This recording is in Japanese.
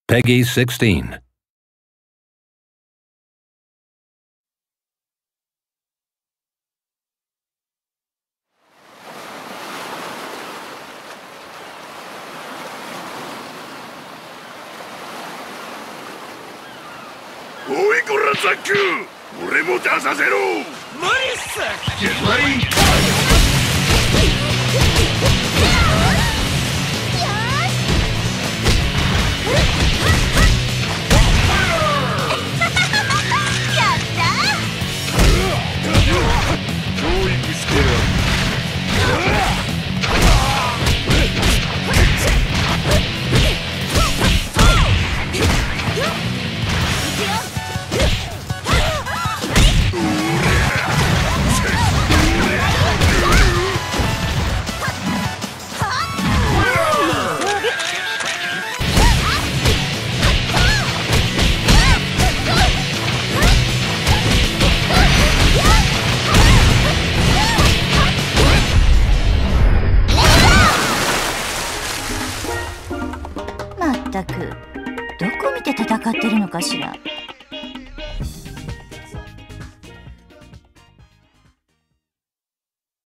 Peggy 16. おいこらザック、俺も出させろ。 無理っす。 決まり。教育してやる。 まったくどこ見て戦ってるのかしら。